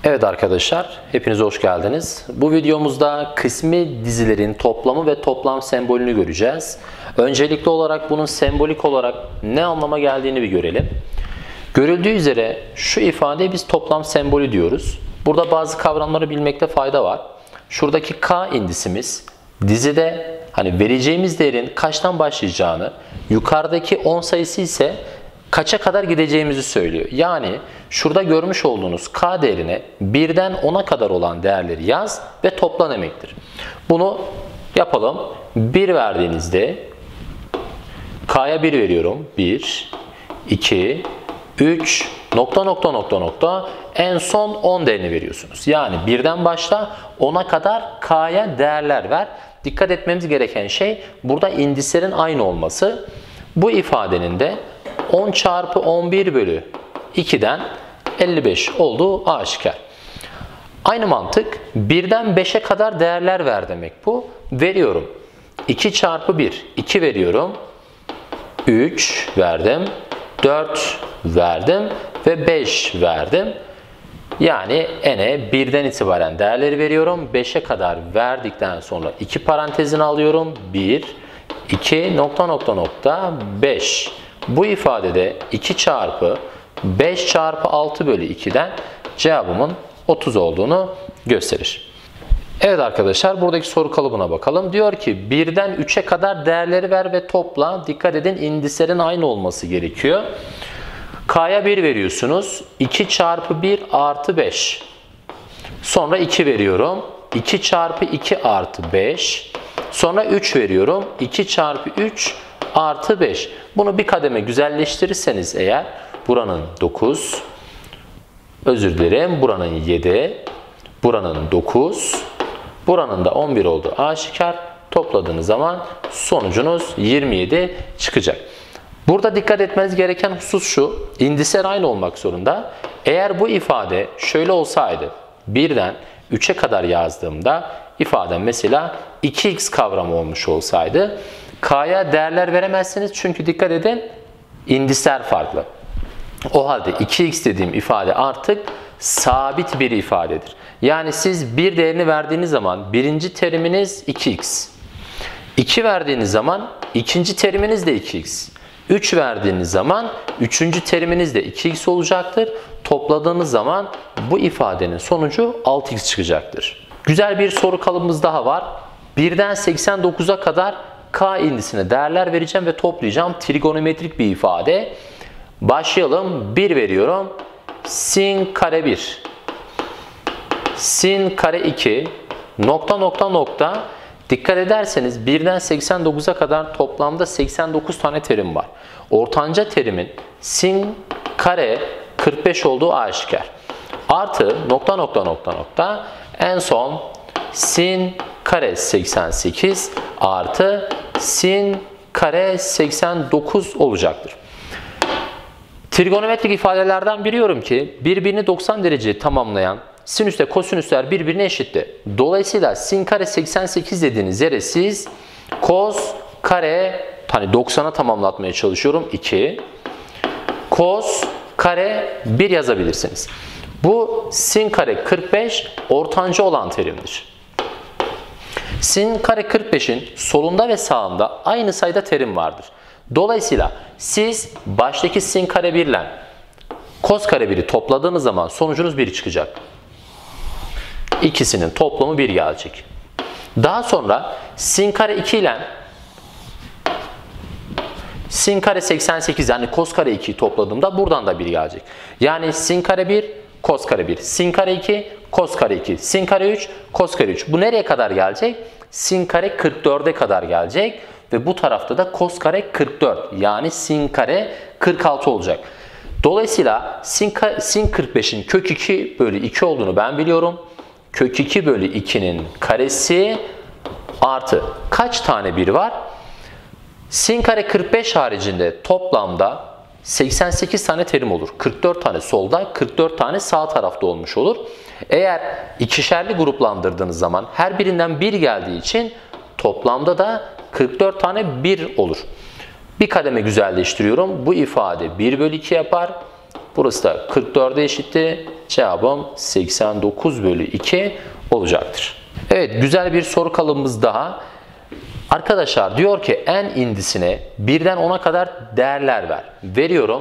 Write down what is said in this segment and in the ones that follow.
Evet arkadaşlar, hepiniz hoş geldiniz. Bu videomuzda kısmi dizilerin toplamı ve toplam sembolünü göreceğiz. Öncelikli olarak bunun sembolik olarak ne anlama geldiğini bir görelim. Görüldüğü üzere şu ifadeye biz toplam sembolü diyoruz. Burada bazı kavramları bilmekte fayda var. Şuradaki K indisimiz dizide vereceğimiz değerin kaçtan başlayacağını, yukarıdaki 10 sayısı ise kaça kadar gideceğimizi söylüyor. Yani şurada görmüş olduğunuz K değerine 1'den 10'a kadar olan değerleri yaz ve topla demektir. Bunu yapalım. 1 verdiğinizde K'ya 1 veriyorum. 1, 2, 3, en son 10 değerini veriyorsunuz. Yani 1'den başla 10'a kadar K'ya değerler ver. Dikkat etmemiz gereken şey burada indislerin aynı olması. Bu ifadenin de 10 çarpı 11 bölü 2'den 55 olduğu aşikar. Aynı mantık 1'den 5'e kadar değerler ver demek bu. Veriyorum. 2 çarpı 1, 2 veriyorum. 3 verdim. 4 verdim ve 5 verdim. Yani n'e 1'den itibaren değerleri veriyorum. 5'e kadar verdikten sonra 2 parantezini alıyorum. 1, 2, 5. Bu ifadede 2 çarpı 5 çarpı 6 bölü 2'den cevabımın 30 olduğunu gösterir. Evet arkadaşlar, buradaki soru kalıbına bakalım. Diyor ki 1'den 3'e kadar değerleri ver ve topla. Dikkat edin, indislerin aynı olması gerekiyor. K'ya 1 veriyorsunuz. 2 çarpı 1 artı 5. Sonra 2 veriyorum. 2 çarpı 2 artı 5. Sonra 3 veriyorum. 2 çarpı 3 artı 5. Bunu bir kademe güzelleştirirseniz eğer buranın 9, özür dilerim buranın 7, buranın 9, buranın da 11 olduğu aşikar. Topladığınız zaman sonucunuz 27 çıkacak. Burada dikkat etmeniz gereken husus şu, indisler aynı olmak zorunda. Eğer bu ifade şöyle olsaydı, 1'den 3'e kadar yazdığımda ifadem mesela 2x kavramı olmuş olsaydı, K'ya değerler veremezsiniz çünkü dikkat edin, indisler farklı. O halde 2x dediğim ifade artık sabit bir ifadedir. Yani siz bir değerini verdiğiniz zaman birinci teriminiz 2x. 2 verdiğiniz zaman ikinci teriminiz de 2x. 3 verdiğiniz zaman üçüncü teriminiz de 2x olacaktır. Topladığınız zaman bu ifadenin sonucu 6x çıkacaktır. Güzel bir soru kalıbımız daha var. 1'den 89'a kadar K indisine değerler vereceğim ve toplayacağım. Trigonometrik bir ifade. Başlayalım. 1 veriyorum. Sin kare 1. Sin kare 2. Dikkat ederseniz 1'den 89'a kadar toplamda 89 tane terim var. Ortanca terimin sin kare 45 olduğu aşikar. Artı en son sin kare 88 artı sin kare 89 olacaktır. Trigonometrik ifadelerden biliyorum ki birbirini 90 derece tamamlayan sinüsle kosinüsler birbirine eşitti. Dolayısıyla sin kare 88 dediğiniz yere siz kos kare 90'a tamamlatmaya çalışıyorum 2. Kos kare 1 yazabilirsiniz. Bu sin kare 45 ortanca olan terimdir. Sin kare 45'in solunda ve sağında aynı sayıda terim vardır. Dolayısıyla siz baştaki sin kare 1 ile kos kare 1'i topladığınız zaman sonucunuz 1 çıkacak. İkisinin toplamı 1 gelecek. Daha sonra sin kare 2 ile sin kare 88 yani kos kare 2'yi topladığımda buradan da 1 gelecek. Yani sin kare 1, kos kare 1, sin kare 2, kos kare 2, sin kare 3, kos kare 3. Bu nereye kadar gelecek? Sin kare 44'e kadar gelecek. Ve bu tarafta da kos kare 44 yani sin kare 46 olacak. Dolayısıyla sin 45'in kök 2 bölü 2 olduğunu ben biliyorum. Kök 2 bölü 2'nin karesi artı kaç tane 1 var? Sin kare 45 haricinde toplamda 88 tane terim olur. 44 tane solda, 44 tane sağ tarafta olmuş olur. Eğer ikişerli gruplandırdığınız zaman her birinden 1 geldiği için toplamda da 44 tane 1 olur. Bir kademe güzelleştiriyorum. Bu ifade 1 bölü 2 yapar. Burası da 44'e eşitti. Cevabım 89 bölü 2 olacaktır. Evet, güzel bir soru kalıbımız daha. Arkadaşlar diyor ki n indisine 1'den 10'a kadar değerler ver. Veriyorum.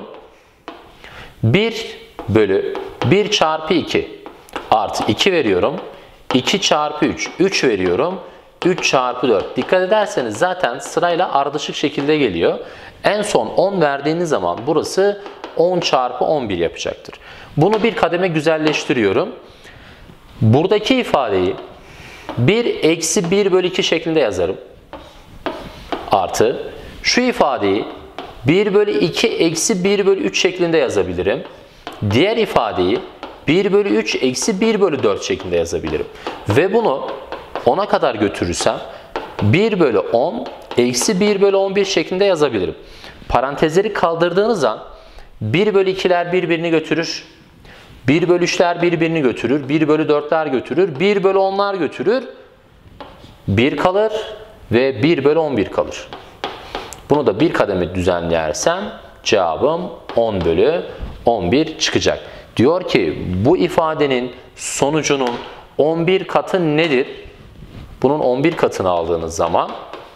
1 bölü 1 çarpı 2 artı 2 veriyorum. 2 çarpı 3, 3 veriyorum. 3 çarpı 4. Dikkat ederseniz zaten sırayla ardışık şekilde geliyor. En son 10 verdiğiniz zaman burası 10 çarpı 11 yapacaktır. Bunu bir kademe güzelleştiriyorum. Buradaki ifadeyi 1 eksi 1 bölü 2 şeklinde yazarım. Artı şu ifadeyi 1 bölü 2 eksi 1 bölü 3 şeklinde yazabilirim. Diğer ifadeyi 1 bölü 3 eksi 1 bölü 4 şeklinde yazabilirim. Ve bunu 10'a kadar götürürsem 1 bölü 10 eksi 1 bölü 11 şeklinde yazabilirim. Parantezleri kaldırdığınız an 1 bölü 2'ler birbirini götürür. 1 bölü 3'ler birbirini götürür. 1 bölü 4'ler götürür. 1 bölü 10'lar götürür. 1 kalır ve 1 bölü 11 kalır. Bunu da bir kademe düzenlersem cevabım 10 bölü 11 çıkacak. Diyor ki bu ifadenin sonucunun 11 katı nedir? Bunun 11 katını aldığınız zaman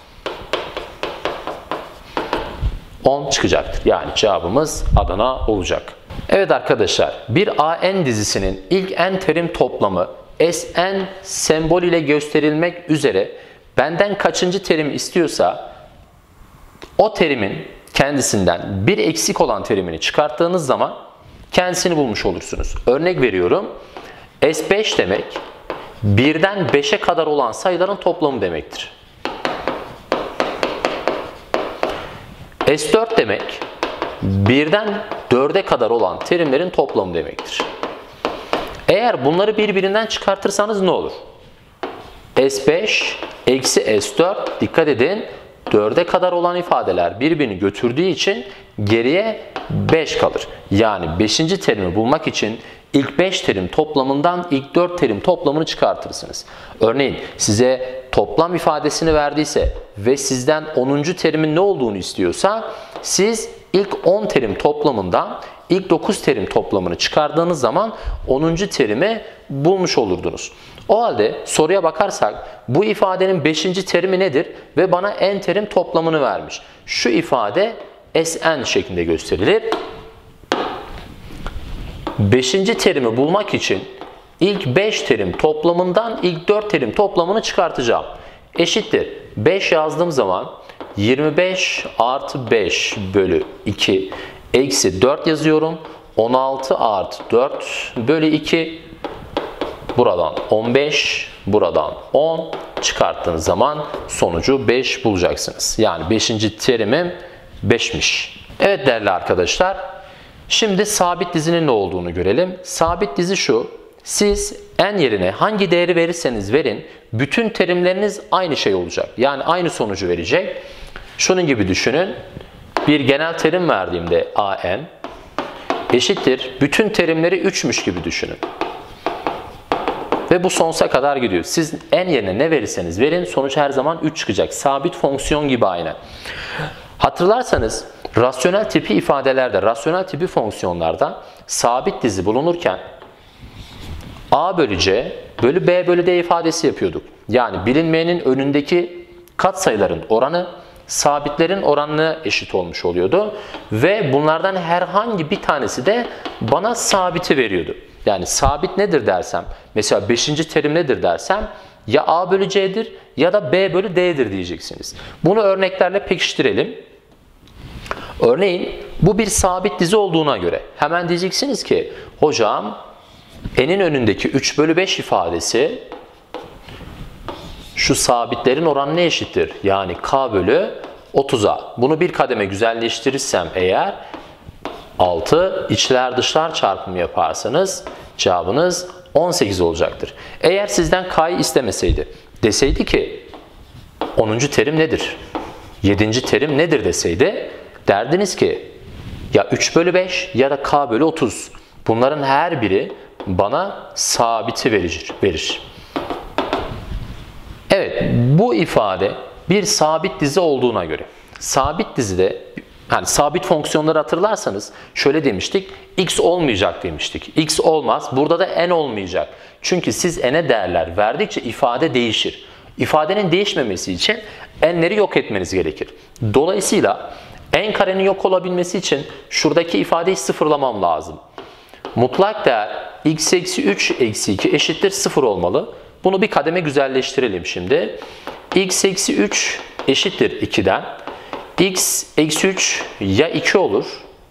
10 çıkacaktır. Yani cevabımız Adana olacak. Evet arkadaşlar, bir AN dizisinin ilk n terim toplamı Sn sembol ile gösterilmek üzere benden kaçıncı terim istiyorsa o terimin kendisinden bir eksik olan terimini çıkarttığınız zaman kendisini bulmuş olursunuz. Örnek veriyorum. S5 demek 1'den 5'e kadar olan sayıların toplamı demektir. S4 demek 1'den 4'e kadar olan terimlerin toplamı demektir. Eğer bunları birbirinden çıkartırsanız ne olur? S5 eksi S4, dikkat edin, 4'e kadar olan ifadeler birbirini götürdüğü için geriye 5 kalır. Yani 5. terimi bulmak için ilk 5 terim toplamından ilk 4 terim toplamını çıkartırsınız. Örneğin size toplam ifadesini verdiyse ve sizden 10. terimin ne olduğunu istiyorsa siz ilk 10 terim toplamından ilk 9 terim toplamını çıkardığınız zaman 10. terimi bulmuş olurdunuz. O halde soruya bakarsak bu ifadenin 5. terimi nedir ve bana n terim toplamını vermiş. Şu ifade Sn şeklinde gösterilir. 5. terimi bulmak için ilk 5 terim toplamından ilk 4 terim toplamını çıkartacağım. Eşittir. 5 yazdığım zaman 25 artı 5 bölü 2 eksi 4 yazıyorum. 16 artı 4 bölü 2, buradan 15, buradan 10 çıkarttığınız zaman sonucu 5 bulacaksınız. Yani 5. terimim 5'miş. Evet değerli arkadaşlar, şimdi sabit dizinin ne olduğunu görelim. Sabit dizi şu: siz n yerine hangi değeri verirseniz verin, bütün terimleriniz aynı şey olacak. Yani aynı sonucu verecek. Şunun gibi düşünün. Bir genel terim verdiğimde an eşittir bütün terimleri 3'müş gibi düşünün. Ve bu sonsuza kadar gidiyor. Siz n yerine ne verirseniz verin sonuç her zaman 3 çıkacak. Sabit fonksiyon gibi aynı. Hatırlarsanız rasyonel tipi ifadelerde, rasyonel tipi fonksiyonlarda sabit dizi bulunurken a bölü c bölü b bölü d ifadesi yapıyorduk. Yani bilinmeyenin önündeki katsayıların oranı sabitlerin oranına eşit olmuş oluyordu. Ve bunlardan herhangi bir tanesi de bana sabiti veriyordu. Yani sabit nedir dersem, mesela 5. terim nedir dersem ya a bölü c'dir ya da b bölü d'dir diyeceksiniz. Bunu örneklerle pekiştirelim. Örneğin bu bir sabit dizi olduğuna göre hemen diyeceksiniz ki hocam n'in önündeki 3 bölü 5 ifadesi şu sabitlerin oranına eşittir. Yani k bölü 30'a. Bunu bir kademe güzelleştirirsem eğer 6 içler dışlar çarpımı yaparsanız cevabınız 18 olacaktır. Eğer sizden k'yı istemeseydi, deseydi ki 10. terim nedir? 7. terim nedir deseydi, derdiniz ki ya 3 bölü 5 ya da k bölü 30. Bunların her biri bana sabiti verir. Evet, bu ifade bir sabit dizi olduğuna göre, sabit dizide Yani sabit fonksiyonları hatırlarsanız şöyle demiştik. X olmayacak demiştik. X olmaz. Burada da n olmayacak. Çünkü siz n'e değerler verdikçe ifade değişir. İfadenin değişmemesi için n'leri yok etmeniz gerekir. Dolayısıyla n karenin yok olabilmesi için şuradaki ifadeyi sıfırlamam lazım. Mutlak değer x eksi 3 eksi 2 eşittir 0 olmalı. Bunu bir kademe güzelleştirelim şimdi. X eksi 3 eşittir 2'den. X eksi 3 ya 2 olur.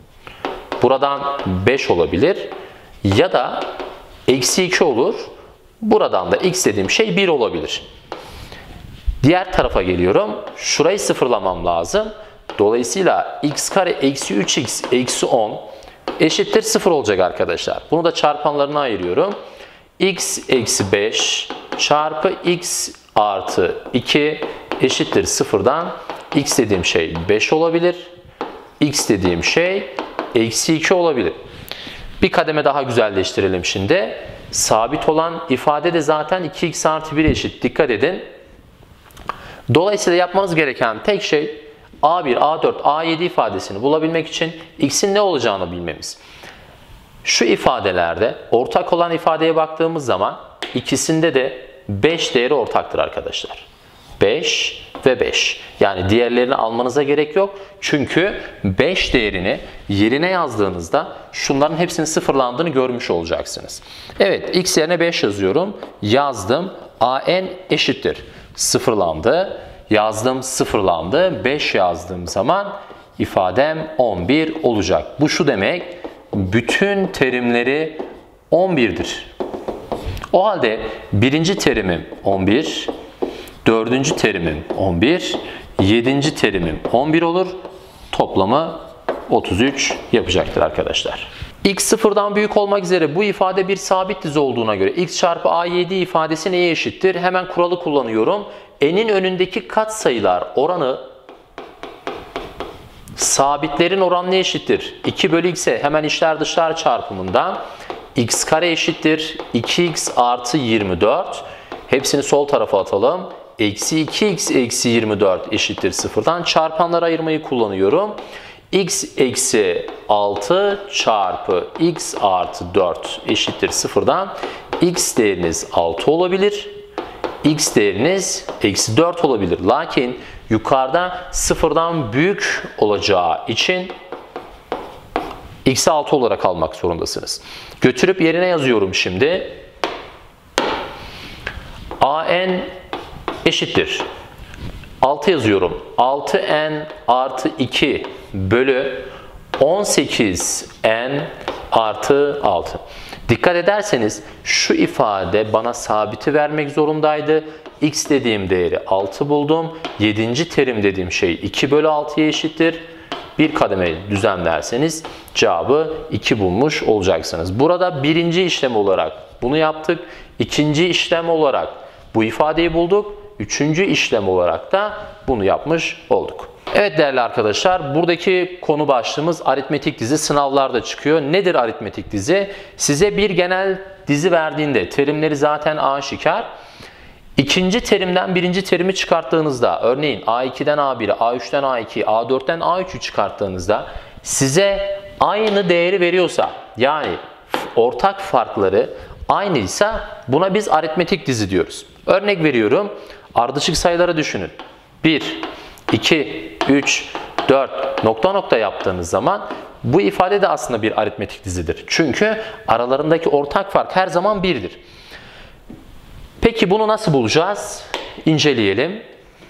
Buradan 5 olabilir. Ya da eksi 2 olur. Buradan da x dediğim şey 1 olabilir. Diğer tarafa geliyorum. Şurayı sıfırlamam lazım. Dolayısıyla x kare eksi 3x eksi 10 eşittir 0 olacak arkadaşlar. Bunu da çarpanlarına ayırıyorum. X eksi 5 çarpı x artı 2 eşittir 0'dan x dediğim şey 5 olabilir. X dediğim şey eksi 2 olabilir. Bir kademe daha güzelleştirelim şimdi. Sabit olan ifade de zaten 2x artı 1 eşit. Dikkat edin. Dolayısıyla yapmanız gereken tek şey A1, A4, A7 ifadesini bulabilmek için x'in ne olacağını bilmemiz. Şu ifadelerde ortak olan ifadeye baktığımız zaman ikisinde de 5 değeri ortaktır arkadaşlar. 5 ve 5. Yani diğerlerini almanıza gerek yok. Çünkü 5 değerini yerine yazdığınızda şunların hepsinin sıfırlandığını görmüş olacaksınız. Evet, x yerine 5 yazıyorum. Yazdım. an eşittir. Sıfırlandı. Yazdım, sıfırlandı. 5 yazdığım zaman ifadem 11 olacak. Bu şu demek, bütün terimleri 11'dir. O halde birinci terimim 11, dördüncü terimim 11, 7. terimim 11 olur. Toplamı 33 yapacaktır arkadaşlar. X sıfırdan büyük olmak üzere bu ifade bir sabit dizi olduğuna göre x çarpı a7 ifadesi neye eşittir? Hemen kuralı kullanıyorum. N'in önündeki katsayılar oranı sabitlerin oranına eşittir. 2 bölü x'e hemen içler dışlar çarpımından x kare eşittir 2x artı 24. Hepsini sol tarafa atalım. Eksi 2x eksi 24 eşittir 0'dan çarpanlara ayırmayı kullanıyorum. X eksi 6 çarpı x artı 4 eşittir 0'dan x değeriniz 6 olabilir. X değeriniz eksi 4 olabilir. Lakin yukarıda 0'dan büyük olacağı için x'i 6 olarak almak zorundasınız. Götürüp yerine yazıyorum şimdi. an eşittir. 6 yazıyorum. 6n artı 2 bölü 18n artı 6. Dikkat ederseniz şu ifade bana sabiti vermek zorundaydı. X dediğim değeri 6 buldum. 7. terim dediğim şey 2 bölü 6'ya eşittir. Bir kademe düzenlerseniz cevabı 2 bulmuş olacaksınız. Burada birinci işlem olarak bunu yaptık. İkinci işlem olarak bu ifadeyi bulduk. Üçüncü işlem olarak da bunu yapmış olduk. Evet değerli arkadaşlar, buradaki konu başlığımız aritmetik dizi, sınavlarda çıkıyor. Nedir aritmetik dizi? Size bir genel dizi verdiğinde terimleri zaten aşikar. İkinci terimden birinci terimi çıkarttığınızda, örneğin A2'den A1'i, A3'ten A2'yi, A4'ten A3'ü çıkarttığınızda size aynı değeri veriyorsa, yani ortak farkları aynıysa buna biz aritmetik dizi diyoruz. Örnek veriyorum, ardışık sayıları düşünün. 1, 2, 3, 4 nokta nokta yaptığınız zaman bu ifade de aslında bir aritmetik dizidir. Çünkü aralarındaki ortak fark her zaman 1'dir. Peki bunu nasıl bulacağız? İnceleyelim.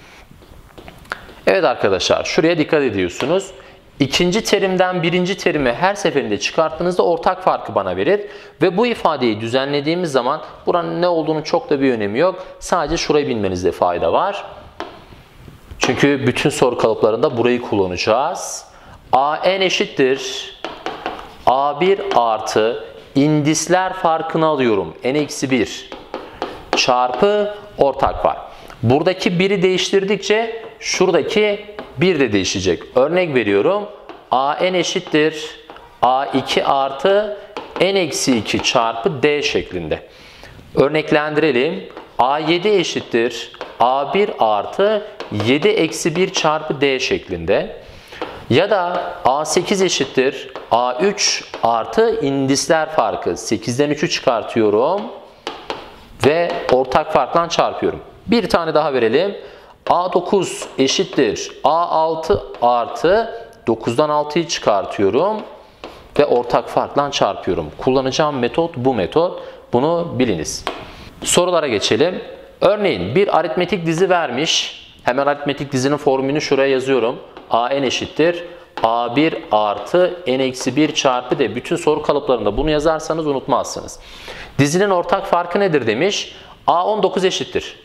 Evet arkadaşlar, şuraya dikkat ediyorsunuz. İkinci terimden birinci terimi her seferinde çıkarttığınızda ortak farkı bana verir. Ve bu ifadeyi düzenlediğimiz zaman buranın ne olduğunu çok da bir önemi yok. Sadece şurayı bilmenizde fayda var. Çünkü bütün soru kalıplarında burayı kullanacağız. an eşittir a1 artı indisler farkını alıyorum. n-1 çarpı ortak fark. Buradaki 1'i değiştirdikçe şuradaki 1 de değişecek. Örnek veriyorum. an eşittir a2 artı n-2 çarpı d şeklinde. Örneklendirelim. a7 eşittir a1 artı 7 eksi 1 çarpı d şeklinde. Ya da A8 eşittir A3 artı indisler farkı. 8'den 3'ü çıkartıyorum ve ortak farkla çarpıyorum. Bir tane daha verelim. A9 eşittir A6 artı 9'dan 6'yı çıkartıyorum ve ortak farkla çarpıyorum. Kullanacağım metot bu metot. Bunu biliniz. Sorulara geçelim. Örneğin bir aritmetik dizi vermiş. Hemen aritmetik dizinin formülünü şuraya yazıyorum. AN eşittir A1 artı N-1 çarpı D. Bütün soru kalıplarında bunu yazarsanız unutmazsınız. Dizinin ortak farkı nedir demiş. A19 eşittir.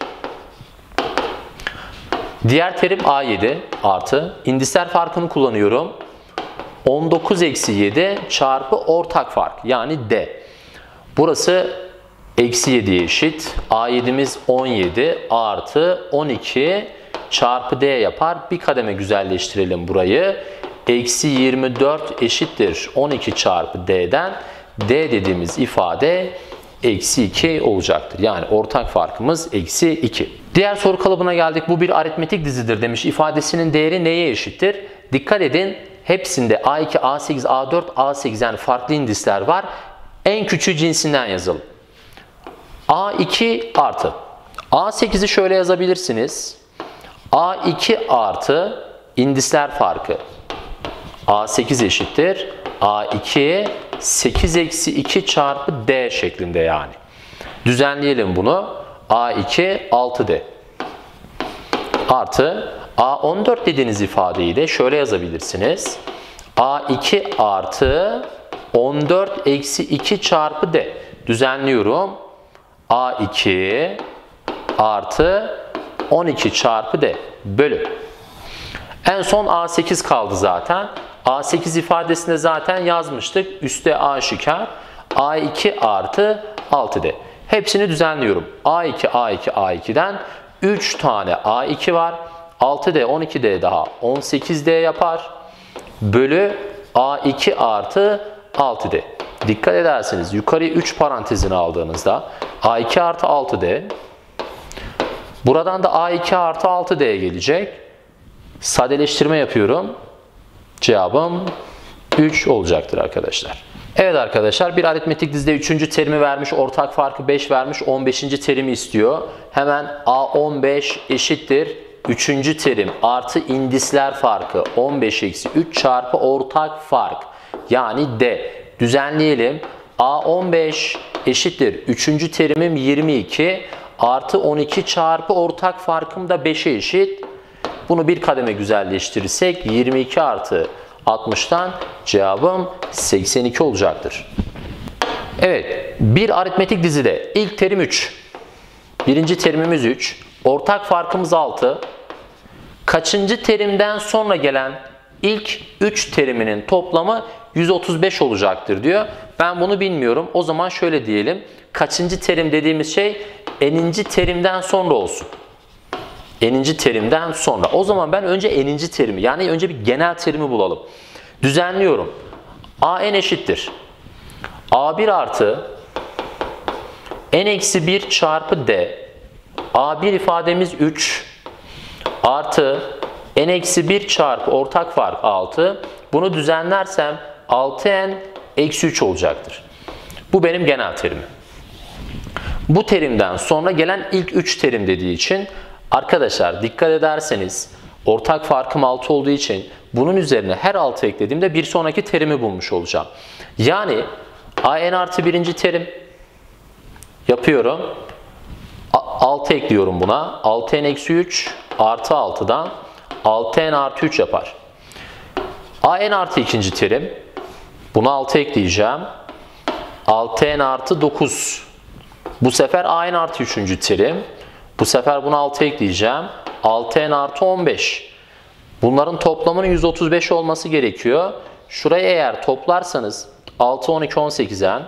Diğer terim A7 artı indisler farkını kullanıyorum. 19 eksi 7 çarpı ortak fark yani D. Burası eksi 7'ye eşit. A7'miz 17 artı 12 çarpı D yapar. Bir kademe güzelleştirelim burayı. Eksi 24 eşittir 12 çarpı D'den. D dediğimiz ifade eksi 2 olacaktır. Yani ortak farkımız eksi 2. Diğer soru kalıbına geldik. Bu bir aritmetik dizidir demiş. İfadesinin değeri neye eşittir? Dikkat edin. Hepsinde A2, A8, A4, A8 yani farklı indisler var. En küçüğü cinsinden yazalım. A2 artı. A8'i şöyle yazabilirsiniz. A2 artı indisler farkı. A8 eşittir. A2 8 eksi 2 çarpı D şeklinde yani. Düzenleyelim bunu. A2 6D. Artı A14 dediğiniz ifadeyi de şöyle yazabilirsiniz. A2 artı 14 eksi 2 çarpı D. Düzenliyorum. A2 artı 12 çarpı D bölü. En son A8 kaldı zaten. A8 ifadesinde zaten yazmıştık. Üste aşikar. A2 artı 6D. Hepsini düzenliyorum. A2, A2, A2'den 3 tane A2 var. 6D, 12D daha 18D yapar. Bölü A2 artı 6D. Dikkat ederseniz yukarıya 3 parantezini aldığınızda A2 artı 6D. Buradan da A2 artı 6D gelecek. Sadeleştirme yapıyorum. Cevabım 3 olacaktır arkadaşlar. Evet arkadaşlar bir aritmetik dizide 3. terimi vermiş, ortak farkı 5 vermiş, 15. terimi istiyor. Hemen A15 eşittir 3. terim artı indisler farkı 15 eksi 3 çarpı ortak fark yani D. Düzenleyelim. A15 eşittir 3. terimim 22 artı 12 çarpı ortak farkım da 5'e eşit. Bunu bir kademe güzelleştirirsek 22 artı 60'tan cevabım 82 olacaktır. Evet, bir aritmetik dizide ilk terim 3. Birinci terimimiz 3. Ortak farkımız 6. Kaçıncı terimden sonra gelen ilk 3 teriminin toplamı 135 olacaktır diyor. Ben bunu bilmiyorum. O zaman şöyle diyelim. Kaçıncı terim dediğimiz şey n'inci terimden sonra olsun. N'inci terimden sonra. O zaman ben önce n'inci terimi yani önce bir genel terimi bulalım. Düzenliyorum. A n eşittir. A1 artı n-1 çarpı D. A1 ifademiz 3 artı n-1 çarpı ortak fark 6. Bunu düzenlersem 6n eksi 3 olacaktır. Bu benim genel terimim. Bu terimden sonra gelen ilk 3 terim dediği için arkadaşlar dikkat ederseniz ortak farkım 6 olduğu için bunun üzerine her 6 eklediğimde bir sonraki terimi bulmuş olacağım. Yani an artı birinci terim yapıyorum. 6 ekliyorum buna. 6n eksi 3 artı 6'dan 6n artı 3 yapar. An artı ikinci terim. Buna 6 ekleyeceğim. 6n artı 9. Bu sefer an artı üçüncü terim. Bu sefer buna 6 ekleyeceğim. 6n artı 15. Bunların toplamının 135 olması gerekiyor. Şurayı eğer toplarsanız 6, 12, 18'en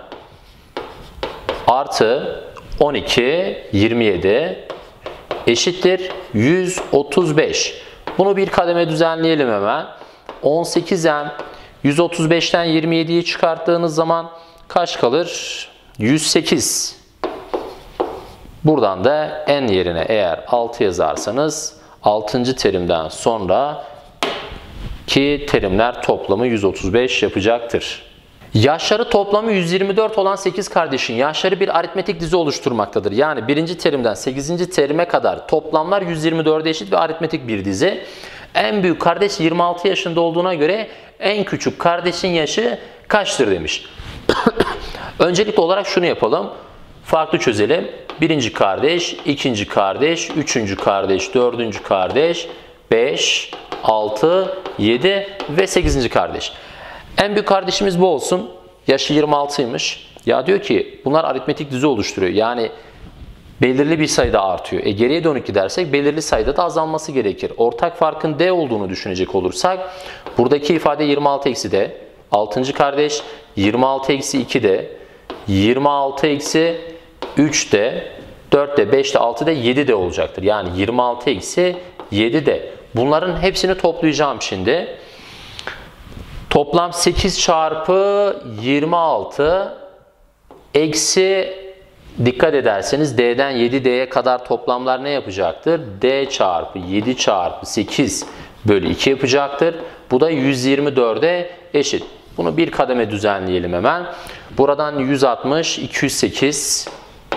artı 12, 27 eşittir 135. Bunu bir kademe düzenleyelim hemen. 18'en 135'ten 27'yi çıkarttığınız zaman kaç kalır? 108. Buradan da n yerine eğer 6 yazarsanız 6. terimden sonra ki terimler toplamı 135 yapacaktır. Yaşları toplamı 124 olan 8 kardeşin yaşları bir aritmetik dizi oluşturmaktadır. Yani birinci terimden 8. terime kadar toplamlar 124'e eşit ve aritmetik bir dizi. En büyük kardeş 26 yaşında olduğuna göre en küçük kardeşin yaşı kaçtır demiş. Öncelikli olarak şunu yapalım. Farklı çözelim. Birinci kardeş, ikinci kardeş, üçüncü kardeş, dördüncü kardeş, 5, 6, 7 ve 8. kardeş. En büyük kardeşimiz bu olsun. Yaşı 26'ymış. Ya diyor ki bunlar aritmetik dizi oluşturuyor. Yani belirli bir sayıda artıyor. Geriye dönük gidersek belirli sayıda da azalması gerekir. Ortak farkın D olduğunu düşünecek olursak buradaki ifade 26 eksi D. 6. kardeş 26 eksi 2 D. 26 eksi 3 D. 4 D, 5 D, 6 D, 7 D olacaktır. Yani 26 eksi 7 D. Bunların hepsini toplayacağım şimdi. Toplam 8 çarpı 26 eksi, dikkat ederseniz D'den 7D'ye kadar toplamlar ne yapacaktır? D çarpı 7 çarpı 8 bölü 2 yapacaktır. Bu da 124'e eşit. Bunu bir kademe düzenleyelim hemen. Buradan 160, 208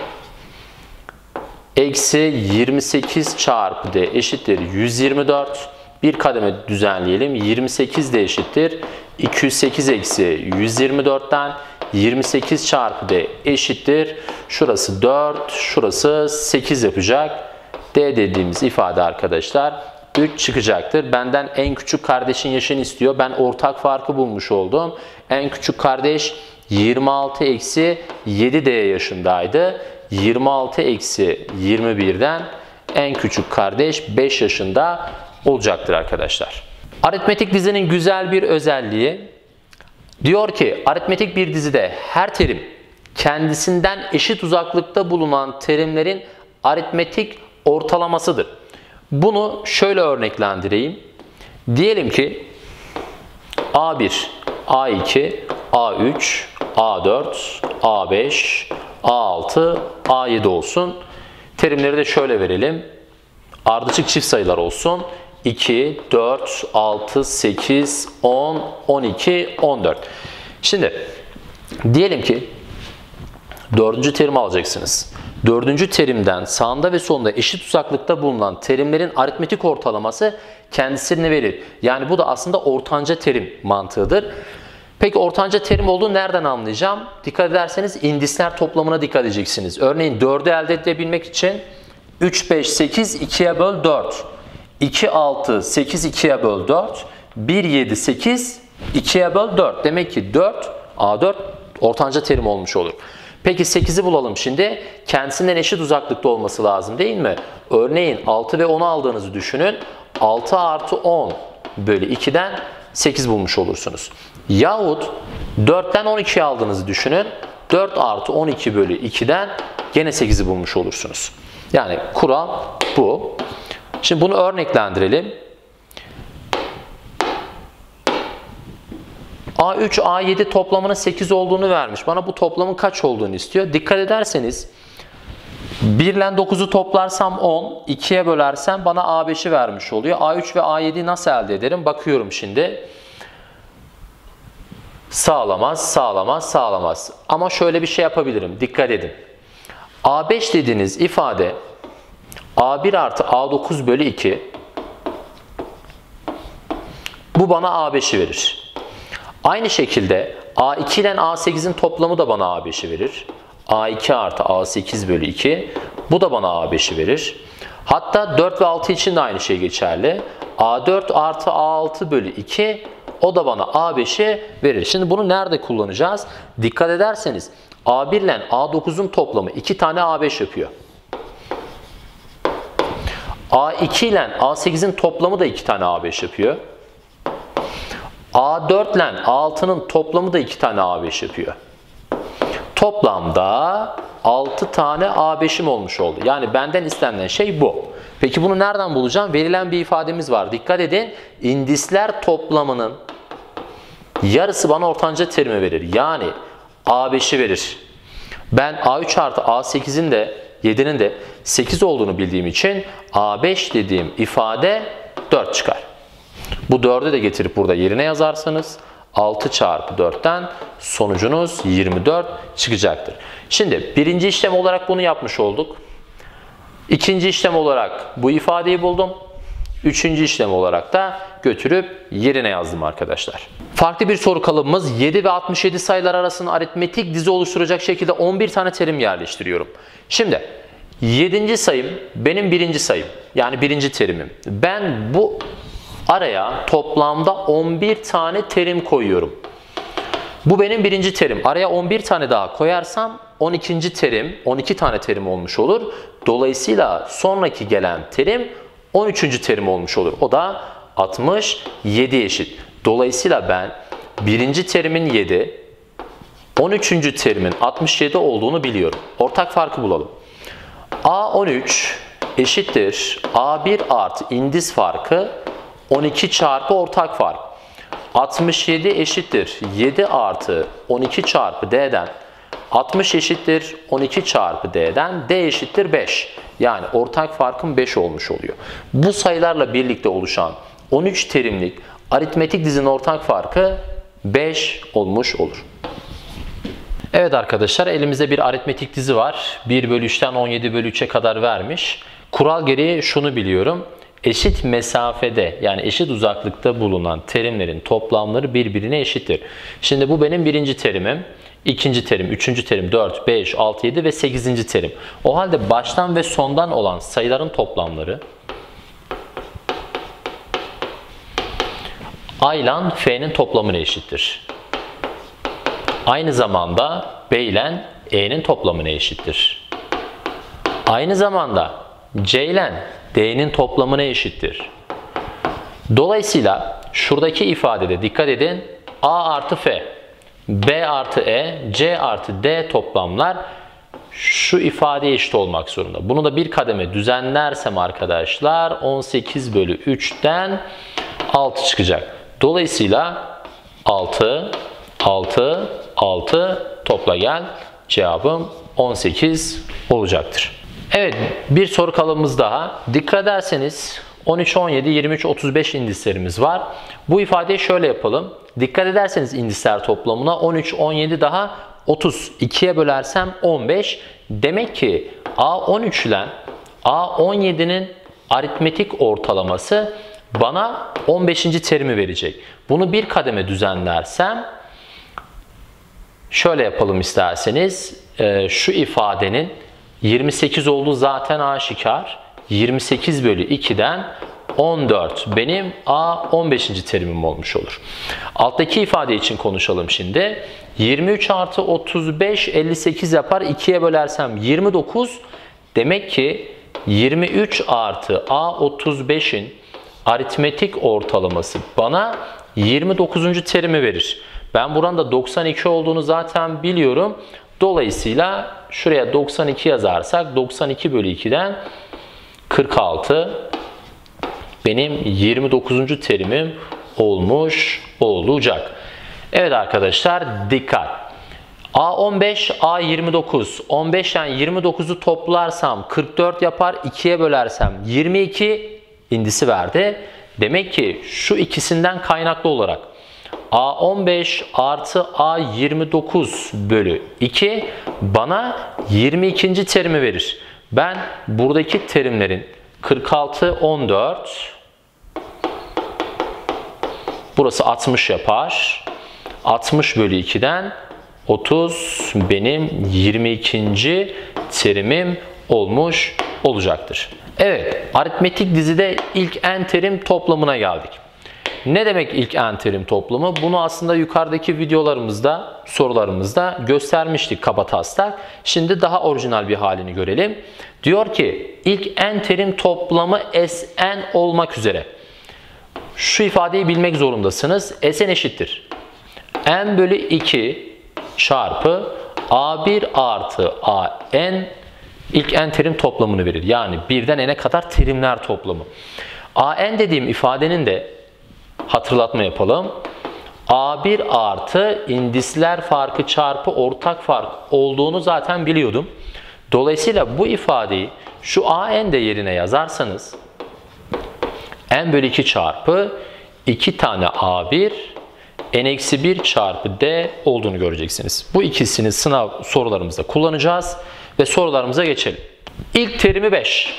eksi 28 çarpı D eşittir 124. Bir kademe düzenleyelim. 28 de eşittir 208 eksi 124'ten 28 çarpı D eşittir. Şurası 4, şurası 8 yapacak. D dediğimiz ifade arkadaşlar 3 çıkacaktır. Benden en küçük kardeşin yaşını istiyor. Ben ortak farkı bulmuş oldum. En küçük kardeş 26 eksi 7D yaşındaydı. 26 eksi 21'den en küçük kardeş 5 yaşında olacaktır arkadaşlar. Aritmetik dizinin güzel bir özelliği, diyor ki aritmetik bir dizide her terim kendisinden eşit uzaklıkta bulunan terimlerin aritmetik ortalamasıdır. Bunu şöyle örneklendireyim. Diyelim ki A1, A2, A3, A4, A5, A6, A7 olsun. Terimleri de şöyle verelim. Ardışık çift sayılar olsun. 2, 4, 6, 8, 10, 12, 14. Şimdi diyelim ki 4. terimi alacaksınız. 4. terimden sağında ve solunda eşit uzaklıkta bulunan terimlerin aritmetik ortalaması kendisini verir. Yani bu da aslında ortanca terim mantığıdır. Peki ortanca terim olduğunu nereden anlayacağım? Dikkat ederseniz indisler toplamına dikkat edeceksiniz. Örneğin 4'ü elde edebilmek için 3, 5, 8, 2'ye böl 4. 2, 6, 8, 2'ye böl 4. 1, 7, 8, 2'ye böl 4. Demek ki 4, A4 ortanca terim olmuş olur. Peki 8'i bulalım şimdi. Kendisinden eşit uzaklıkta olması lazım değil mi? Örneğin 6 ve 10'u aldığınızı düşünün. 6 artı 10 bölü 2'den 8 bulmuş olursunuz. Yahut 4'ten 12'yi aldığınızı düşünün. 4 artı 12 bölü 2'den gene 8'i bulmuş olursunuz. Yani kural bu. Şimdi bunu örneklendirelim. A3, A7 toplamının 8 olduğunu vermiş. Bana bu toplamın kaç olduğunu istiyor. Dikkat ederseniz 1 ile 9'u toplarsam 10, 2'ye bölersem bana A5'i vermiş oluyor. A3 ve A7'yi nasıl elde ederim? Bakıyorum şimdi. Sağlamaz, sağlamaz, sağlamaz. Ama şöyle bir şey yapabilirim. Dikkat edin. A5 dediğiniz ifade A1 artı A9 bölü 2. Bu bana A5'i verir. Aynı şekilde A2 ile A8'in toplamı da bana A5'i verir. A2 artı A8 bölü 2. Bu da bana A5'i verir. Hatta 4 ve 6 için de aynı şey geçerli. A4 artı A6 bölü 2. O da bana A5'i verir. Şimdi bunu nerede kullanacağız? Dikkat ederseniz A1 ile A9'un toplamı 2 tane A5 yapıyor. A2 ile A8'in toplamı da 2 tane A5 yapıyor. A4 ile A6'nın toplamı da 2 tane A5 yapıyor. Toplamda 6 tane A5'im olmuş oldu. Yani benden istenilen şey bu. Peki bunu nereden bulacağım? Verilen bir ifademiz var. Dikkat edin. İndisler toplamının yarısı bana ortanca terimi verir. Yani A5'i verir. Ben A3 artı A8'in de 7'nin de 8 olduğunu bildiğim için A5 dediğim ifade 4 çıkar. Bu 4'ü de getirip burada yerine yazarsanız 6 çarpı 4'ten sonucunuz 24 çıkacaktır. Şimdi birinci işlem olarak bunu yapmış olduk. İkinci işlem olarak bu ifadeyi buldum. Üçüncü işlem olarak da götürüp yerine yazdım arkadaşlar. Farklı bir soru kalıbımız 7 ve 67 sayılar arasında aritmetik dizi oluşturacak şekilde 11 tane terim yerleştiriyorum. Şimdi 7. sayım benim birinci sayım. Yani birinci terimim. Ben bu araya toplamda 11 tane terim koyuyorum. Bu benim birinci terim. Araya 11 tane daha koyarsam 12. terim, 12 tane terim olmuş olur. Dolayısıyla sonraki gelen terim 13. terim olmuş olur. O da 67 eşit. Dolayısıyla ben birinci terimin 7, 13. terimin 67 olduğunu biliyorum. Ortak farkı bulalım. A13 eşittir A1 artı indis farkı 12 çarpı ortak fark. 67 eşittir 7 artı 12 çarpı D'den 60 eşittir 12 çarpı D'den D eşittir 5. Yani ortak farkım 5 olmuş oluyor. Bu sayılarla birlikte oluşan 13 terimlik aritmetik dizinin ortak farkı 5 olmuş olur. Evet arkadaşlar, elimizde bir aritmetik dizi var. 1 bölü 3'ten 17 bölü 3'e kadar vermiş. Kural gereği şunu biliyorum. Eşit mesafede yani eşit uzaklıkta bulunan terimlerin toplamları birbirine eşittir. Şimdi bu benim birinci terimim. İkinci terim, üçüncü terim, 4, 5, 6, 7 ve 8. terim. O halde baştan ve sondan olan sayıların toplamları A ile F'nin toplamına eşittir. Aynı zamanda B ile E'nin toplamına eşittir. Aynı zamanda C ile D'nin toplamına eşittir. Dolayısıyla şuradaki ifadede dikkat edin. A artı F, B artı E, C artı D toplamlar şu ifadeye eşit olmak zorunda. Bunu da bir kademe düzenlersem arkadaşlar 18 bölü 3'ten 6 çıkacak. Dolayısıyla 6, 6, 6 topla gel. Cevabım 18 olacaktır. Evet, bir soru kalıbımız daha. Dikkat ederseniz 13, 17, 23, 35 indislerimiz var. Bu ifadeyi şöyle yapalım. Dikkat ederseniz indisler toplamına 13, 17 daha 30. 2'ye bölersem 15. Demek ki A13 ile A17'nin aritmetik ortalaması bana 15. terimi verecek. Bunu bir kademe düzenlersem şöyle yapalım isterseniz. Şu ifadenin 28 olduğu zaten aşikar. 28 bölü 2'den 14 benim A15. terimim olmuş olur. Alttaki ifade için konuşalım şimdi. 23 artı 35 58 yapar. 2'ye bölersem 29. Demek ki 23 artı A35'in aritmetik ortalaması bana 29. terimi verir. Ben buranın da 92 olduğunu zaten biliyorum. Dolayısıyla şuraya 92 yazarsak 92 bölü 2'den 46 benim 29. terimim olmuş olacak. Evet arkadaşlar, dikkat. A15, A29. 15 ile 29'u toplarsam 44 yapar. 2'ye bölersem 22 indisi verdi. Demek ki şu ikisinden kaynaklı olarak A15 artı A29 bölü 2 bana 22. terimi verir. Ben buradaki terimlerin 46, 14, burası 60 yapar. 60 bölü 2'den 30 benim 22. terimim olmuş olacaktır. Evet, aritmetik dizide ilk n terim toplamına geldik. Ne demek ilk n terim toplamı? Bunu aslında yukarıdaki videolarımızda, sorularımızda göstermiştik kabataslak. Şimdi daha orijinal bir halini görelim. Diyor ki ilk n terim toplamı Sn olmak üzere. Şu ifadeyi bilmek zorundasınız. Sn eşittir n bölü 2 çarpı A1 artı An ilk n terim toplamını verir. Yani 1'den n'e kadar terimler toplamı. An dediğim ifadenin de hatırlatma yapalım. A1 artı indisler farkı çarpı ortak fark olduğunu zaten biliyordum. Dolayısıyla bu ifadeyi şu An de yerine yazarsanız n bölü 2 çarpı 2 tane A1 n-1 çarpı D olduğunu göreceksiniz. Bu ikisini sınav sorularımızda kullanacağız ve sorularımıza geçelim. İlk terimi 5.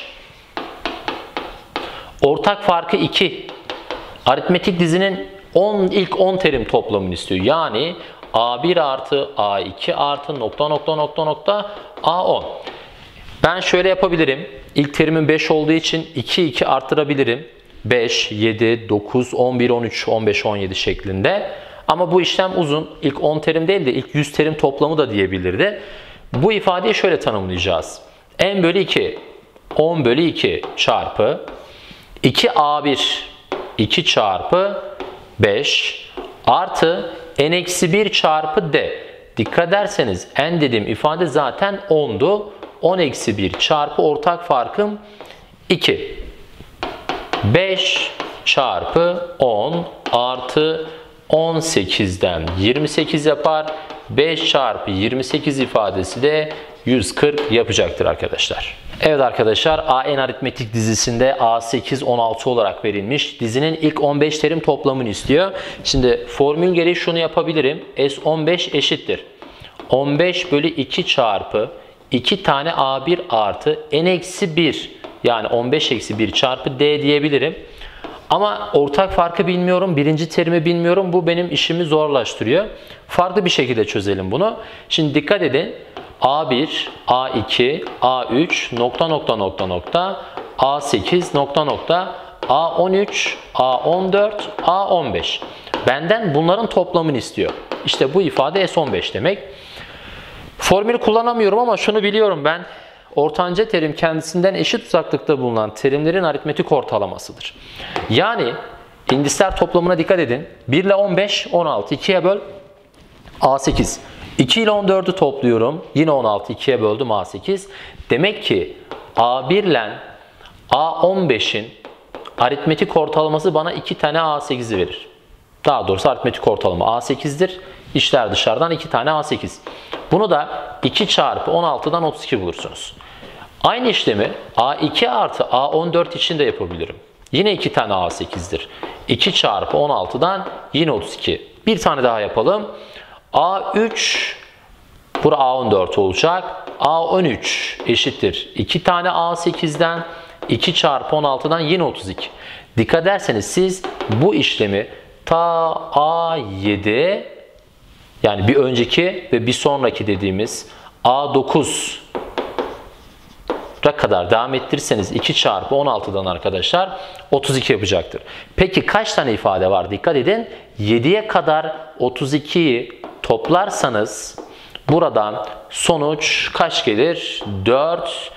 Ortak farkı 2. Aritmetik dizinin ilk 10 terim toplamını istiyor. Yani A1 artı A2 artı nokta nokta nokta nokta A10. Ben şöyle yapabilirim. İlk terimin 5 olduğu için 2 arttırabilirim. 5, 7, 9, 11, 13, 15, 17 şeklinde. Ama bu işlem uzun. İlk 10 terim değil de ilk 100 terim toplamı da diyebilirdi. Bu ifadeyi şöyle tanımlayacağız. N bölü 2, 10 bölü 2 çarpı 2A1, 2 çarpı 5 artı n-1 çarpı D. Dikkat ederseniz n dediğim ifade zaten 10'du. 10-1 çarpı ortak farkım 2. 5 çarpı 10 artı 18'den 28 yapar. 5 çarpı 28 ifadesi de 140 yapacaktır arkadaşlar. Evet arkadaşlar, AN aritmetik dizisinde A8, 16 olarak verilmiş. Dizinin ilk 15 terim toplamını istiyor. Şimdi formül gereği şunu yapabilirim. S15 eşittir 15 bölü 2 çarpı 2 tane A1 artı n-1 yani 15-1 çarpı D diyebilirim. Ama ortak farkı bilmiyorum, birinci terimi bilmiyorum. Bu benim işimi zorlaştırıyor. Farklı bir şekilde çözelim bunu. Şimdi dikkat edin. A1, A2, A3, nokta nokta nokta nokta, A8, nokta nokta, A13, A14, A15. Benden bunların toplamını istiyor. İşte bu ifade S15 demek. Formülü kullanamıyorum ama şunu biliyorum ben. Ortanca terim kendisinden eşit uzaklıkta bulunan terimlerin aritmetik ortalamasıdır. Yani indisler toplamına dikkat edin. 1 ile 15, 16. 2'ye böl, A8. 2 ile 14'ü topluyorum. Yine 16. 2'ye böldüm, A8. Demek ki A1 ile A15'in aritmetik ortalaması bana 2 tane A8'i verir. Daha doğrusu aritmetik ortalama A8'dir. İşler dışarıdan 2 tane A8. Bunu da 2 çarpı 16'dan 32 bulursunuz. Aynı işlemi A2 artı A14 için de yapabilirim. Yine 2 tane A8'dir. 2 çarpı 16'dan yine 32. Bir tane daha yapalım. A3, bura A14 olacak. A13 eşittir 2 tane A8'den 2 çarpı 16'dan yine 32. Dikkat ederseniz siz bu işlemi ta A7 yani bir önceki ve bir sonraki dediğimiz A9'a kadar devam ettirirseniz 2 çarpı 16'dan arkadaşlar 32 yapacaktır. Peki kaç tane ifade var? Dikkat edin. 7'ye kadar 32'yi toplarsanız buradan sonuç kaç gelir? 4,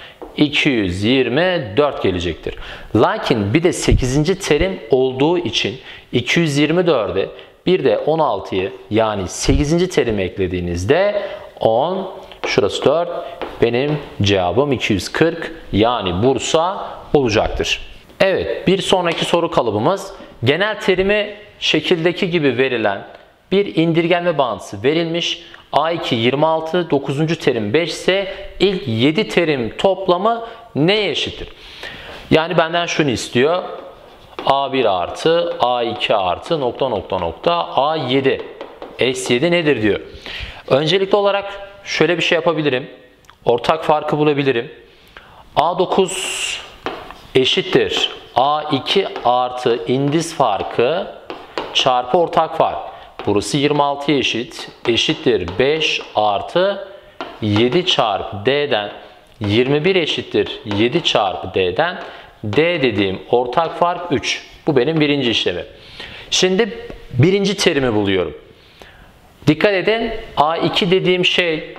224 gelecektir. Lakin bir de 8. terim olduğu için 224'e bir de 16'yı yani 8. terimi eklediğinizde 10, şurası 4, benim cevabım 240 yani Bursa olacaktır. Evet, bir sonraki soru kalıbımız genel terimi şekildeki gibi verilen bir indirgenme bağıntısı verilmiş. A2 26, 9. terim 5 ise ilk 7 terim toplamı neye eşittir? Yani benden şunu istiyor. A1 artı A2 artı nokta nokta nokta A7. S7 nedir diyor. Öncelikli olarak şöyle bir şey yapabilirim. Ortak farkı bulabilirim. A9 eşittir A2 artı indis farkı çarpı ortak fark. Burası 26'ya eşittir 5 artı 7 çarpı D'den 21 eşittir 7 çarpı D'den D dediğim ortak fark 3. Bu benim birinci işlemim. Şimdi birinci terimi buluyorum. Dikkat edin, A2 dediğim şey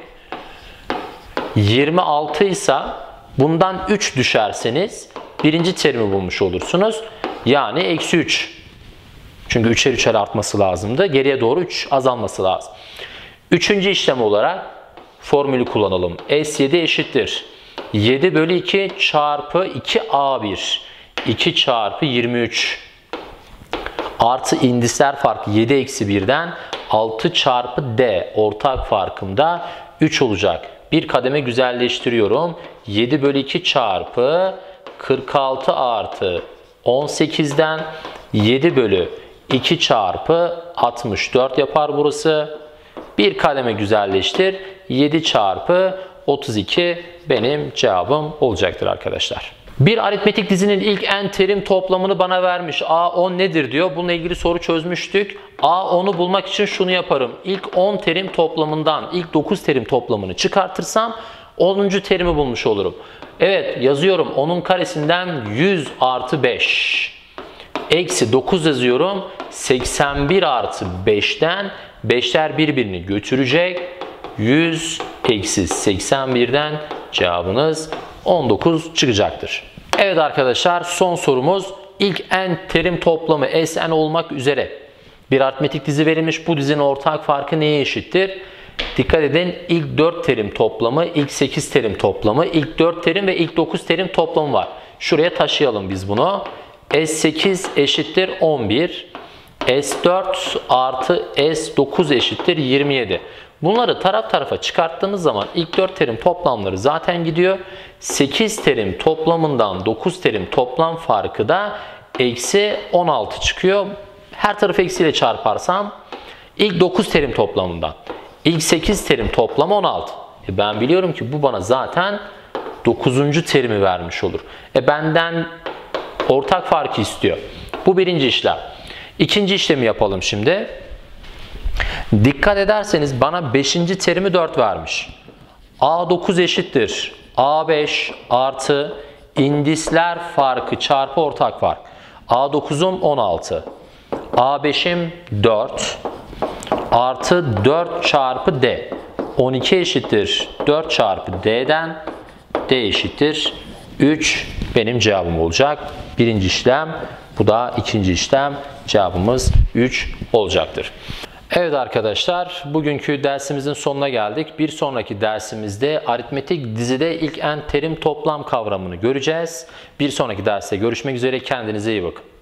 26 ise bundan 3 düşerseniz birinci terimi bulmuş olursunuz. Yani eksi 3. Çünkü 3'er 3'er artması lazımdı. Geriye doğru 3 azalması lazım. Üçüncü işlem olarak formülü kullanalım. S7 eşittir 7 bölü 2 çarpı 2A1. 2 çarpı 23. Artı indisler farkı 7 eksi 1'den 6 çarpı D. Ortak farkımda 3 olacak. Bir kademe güzelleştiriyorum. 7 bölü 2 çarpı 46 artı 18'den 7 bölü 2 çarpı 64 yapar burası. Bir kademe güzelleştir. 7 çarpı 32 benim cevabım olacaktır arkadaşlar. Bir aritmetik dizinin ilk n terim toplamını bana vermiş. A10 nedir diyor. Bununla ilgili soru çözmüştük. A10'u bulmak için şunu yaparım. İlk 10 terim toplamından ilk 9 terim toplamını çıkartırsam 10. terimi bulmuş olurum. Evet, yazıyorum. 10'un karesinden 100 artı 5. Eksi 9 yazıyorum. 81 artı 5'ten 5'ler birbirini götürecek. 100 eksi 81'den cevabınız 19 çıkacaktır. Evet arkadaşlar, son sorumuz. İlk n terim toplamı Sn olmak üzere bir aritmetik dizi verilmiş. Bu dizinin ortak farkı neye eşittir? Dikkat edin, ilk 4 terim toplamı, ilk 8 terim toplamı, ilk 4 terim ve ilk 9 terim toplamı var. Şuraya taşıyalım biz bunu. S8 eşittir 11. S4 artı S9 eşittir 27. Bunları taraf tarafa çıkarttığımız zaman ilk 4 terim toplamları zaten gidiyor. 8 terim toplamından 9 terim toplam farkı da eksi 16 çıkıyor. Her tarafı eksiyle çarparsam ilk 9 terim toplamından ilk 8 terim toplamı 16. Ben biliyorum ki bu bana zaten 9. terimi vermiş olur. Benden ortak farkı istiyor. Bu birinci işlem. İkinci işlemi yapalım şimdi. Dikkat ederseniz bana 5. terimi 4 vermiş. A9 eşittir A5 artı indisler farkı çarpı ortak fark. A9'um 16. A5'im 4 artı 4 çarpı D. 12 eşittir 4 çarpı D'den D eşittir 3 benim cevabım olacak. Birinci işlem, bu da ikinci işlem. Cevabımız 3 olacaktır. Evet arkadaşlar, bugünkü dersimizin sonuna geldik. Bir sonraki dersimizde aritmetik dizide ilk n terim toplam kavramını göreceğiz. Bir sonraki derste görüşmek üzere. Kendinize iyi bakın.